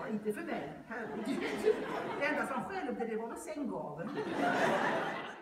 inte för mig, herregud. Det enda som skällde det var väl sänggaveln.